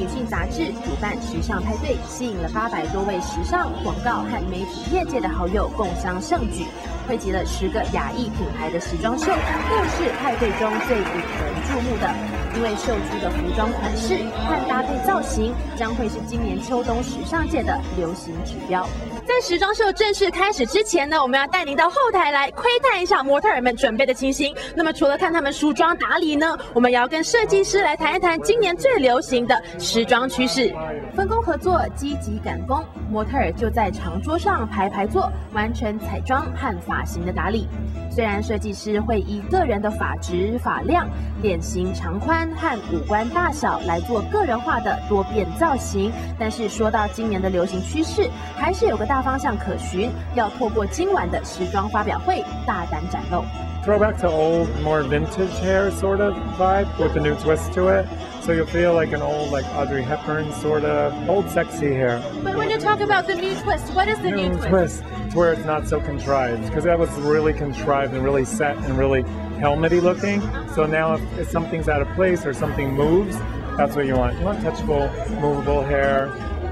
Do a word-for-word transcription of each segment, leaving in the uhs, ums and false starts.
女性杂志主办时尚派对，吸引了八百多位时尚、广告和媒体业界的好友共襄盛举，汇集了十个亚裔品牌的时装秀，更是派对中最引人注目的。因为秀出的服装款式和搭配造型，将会是今年秋冬时尚界的流行指标。在时装秀正式开始之前呢，我们要带您到后台来窥探一下模特儿们准备的情形。那么除了看他们梳妆打理呢，我们也要跟设计师来谈一谈今年最流行的时装趋势。分工合作，积极赶工，模特儿就在长桌上排排坐，完成彩妆和发型的打理。虽然设计师会依个人的发质、发量、脸型长宽和五官大小来做个人化的多变造型，但是说到今年的流行趋势，还是有个大方向可循，要透过今晚的时装发表会大胆展露。 Throwback to old, more vintage hair sort of vibe with a new twist to it. So you'll feel like an old, like Audrey Hepburn sort of old, sexy hair. But when you talk about the new twist, what is the new, new twist? twist? It's where it's not so contrived, because that was really contrived and really set and really helmety looking. So now if, if something's out of place or something moves, that's what you want. You want touchable, movable hair,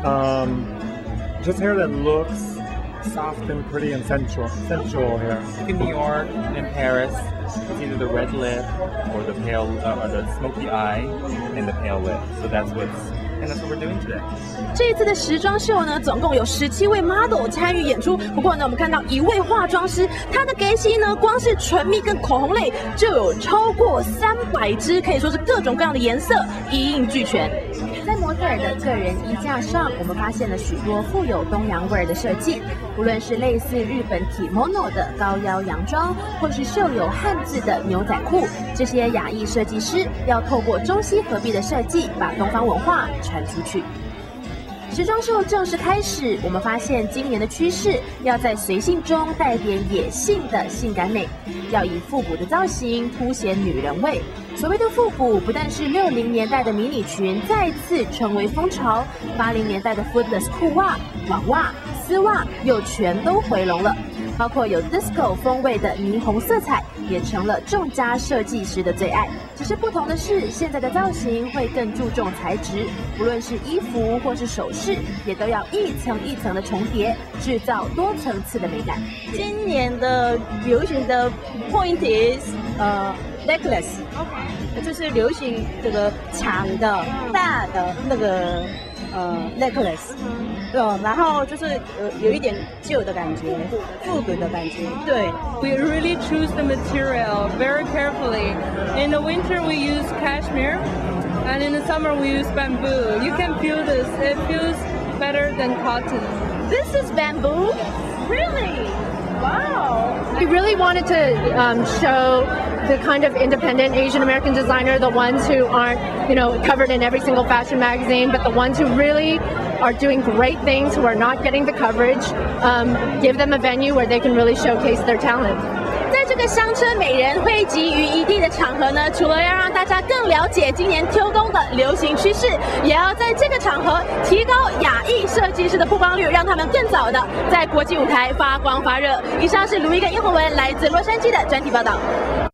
um, just hair that looks soft and pretty and sensual, sensual hair. In New York and Paris, it's either the red lip or the pale, uh, or the smoky eye and the pale lip. So that's what's, and that's what we're doing today. 这一次的时装秀呢，总共有十七位 model 参与演出。不过呢，我们看到一位化妆师，他的给洗呢，光是唇蜜跟口红类就有超过三百支，可以说是各种各样的颜色一应俱全。在模特儿的个人衣架上，我们发现了许多富有东洋味儿的设计，无论是类似日本 kimono 的高腰洋装，或是绣有汉字的牛仔裤，这些亚裔设计师要透过中西合璧的设计，把东方文化传出去。时装秀正式开始，我们发现今年的趋势要在随性中带点野性的性感美，要以复古的造型凸显女人味。所谓的复古，不但是六零年代的迷你裙再次成为风潮，八零年代的 footless 裤袜、网袜、丝袜又全都回笼了。包括有 disco 风味的霓虹色彩，也成了众家设计师的最爱。只是不同的是，现在的造型会更注重材质，不论是衣服或是首饰，也都要一层一层的重叠，制造多层次的美感。 今年的流行的 point is 呃 necklace， 就是流行这个长的、大的那个呃 necklace。嗯，然后就是呃有一点旧的感觉，复古的感觉。对 ，We really choose the material very carefully. In the winter we use cashmere, and in the summer we use bamboo. You can feel this; it feels better than cotton. This is bamboo, really? Wow! We really wanted to um, show the kind of independent Asian American designer, the ones who aren't, you know, covered in every single fashion magazine, but the ones who really are doing great things, who are not getting the coverage, um, give them a venue where they can really showcase their talent. 在这个乡村美人汇集于一地的场合呢，除了要让大家更了解今年秋冬的流行趋势，也要在这个场合提高亚裔设计师的曝光率，让他们更早的在国际舞台发光发热。以上是卢一跟殷宏文来自洛杉矶的专题报道。